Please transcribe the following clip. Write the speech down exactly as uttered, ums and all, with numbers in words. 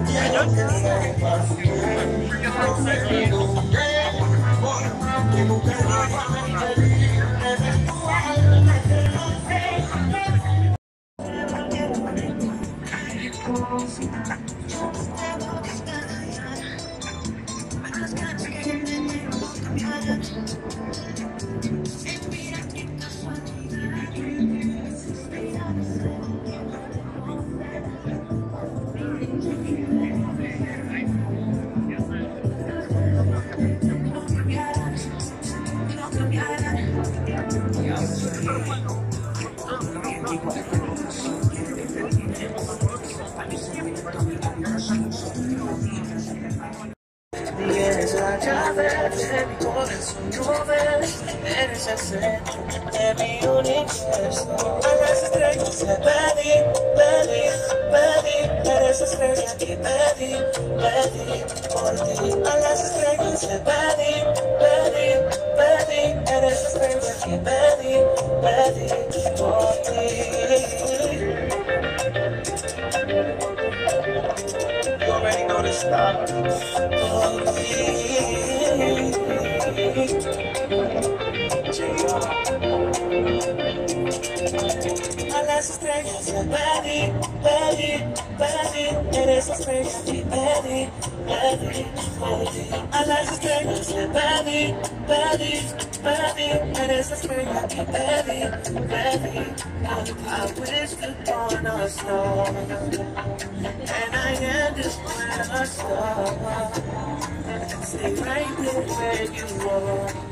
Vienes a través de mi corazón, no ves, eres el centro de mi universo. A las estrellas le pedí, pedí, pedí, eres la estrella que pedí, pedí por ti. A las estrellas le pedí, pedí, pedí, eres la estrella que pedí, pedí por ti. You already know the style. A las estrellas le pedí, pedí, pedí, eres la estrella que pedí, pedí, pedí. A las estrellas le pedí, pedí, pedí, eres la estrella que pedí, pedí. I wish upon a star, and I am just one a star. Stay right there where you are.